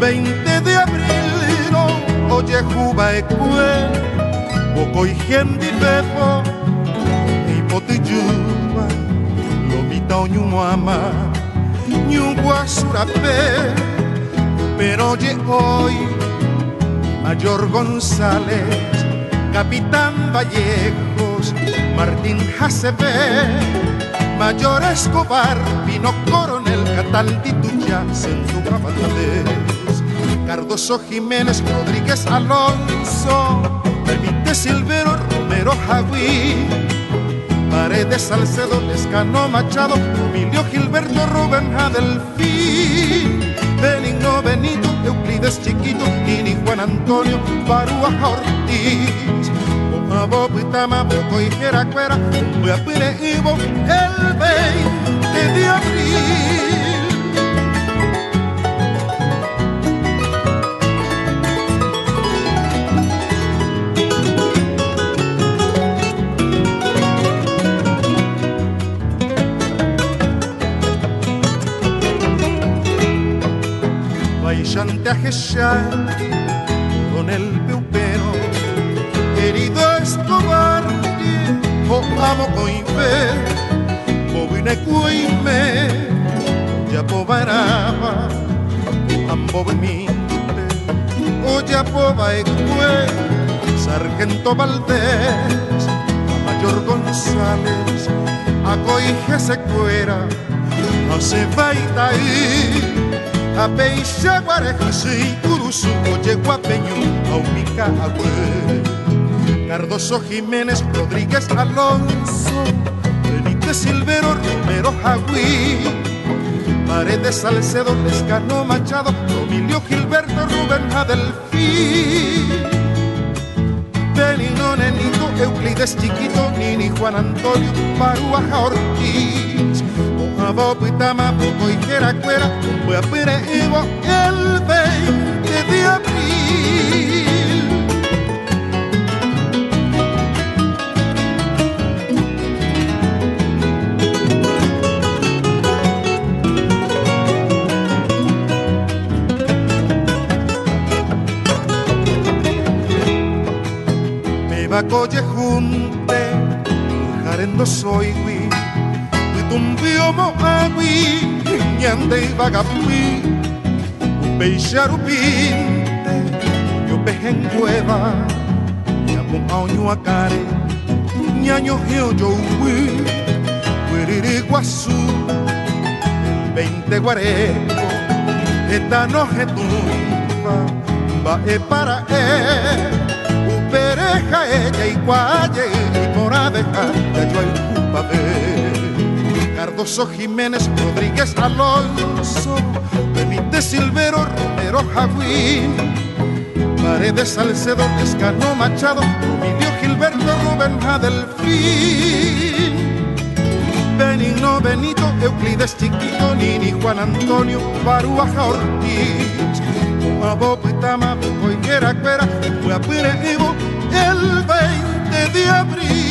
20 de abril, oye juba ecue, poco y gente y pepo, y potiyuba, lo mita oñumo ama, ñungua surape, pero oye hoy, Mayor González, Capitán Vallejos, Martín Jacebe, Mayor Escobar, Pino Coronel, Cataldituya, Centro Cabatales, Cardoso Jiménez, Rodríguez Alonso, Benítez Silvero, Romero Jagüí, Paredes Salcedo, Lescano Machado, Emilio Gilberto, Rubén Adelfín, Benigno Benito, Euclides Chiquito, Nini Juan Antonio, Baruaja Ortiz, Boitama, Boco y Jeracuera, Buapire Ivo, el 20 de abril. Vaishante a Jesha, con el peupero, querido Escobar, o amo coife, bobine cuime, ya pobaraba, ambo benite, o ya poba ecue, Sargento Valdés, a Mayor González, a coige se cuera, a se baita ahí, a peixa guarejisi, curuzu, oye guapeño, a umica agüe. Cardoso Jiménez, Rodríguez Alonso, Benítez Silvero, Romero Jagüí, Paredes Salcedo, Lescano Machado, Emilio Gilberto, Rubén Adelfín, Benigno Nenito, Euclides Chiquito, Nini Juan Antonio, Baruaja Ortiz, Mojabo Pitama, Poco y Jeracuera, Buapire Ivo, el 20 de abril. Coye junte, jarendo soy gui, tumbio mo agui, ñande y vagapui, peixarupinte, yo pejen cueva, ñamo aoño acare, ñaño geo yo ui, guiriguazú, el 20 guareco, esta noche tumba, va para pereja ella y guaye y por abeja ya yo hay culpa de Cardoso Jiménez, Rodríguez Alonso, Benítez Silvero, Romero Jagüí, Paredes Salcedo, Lescano Machado, Emilio Gilberto, Rubén Adelfín, Benigno Benito, Euclides Chiquito, Nini Juan Antonio, Baruaja Ortiz, Mojabo Pitama, Poco y Jeracuera, Buapire Ivo, el 20 de abril.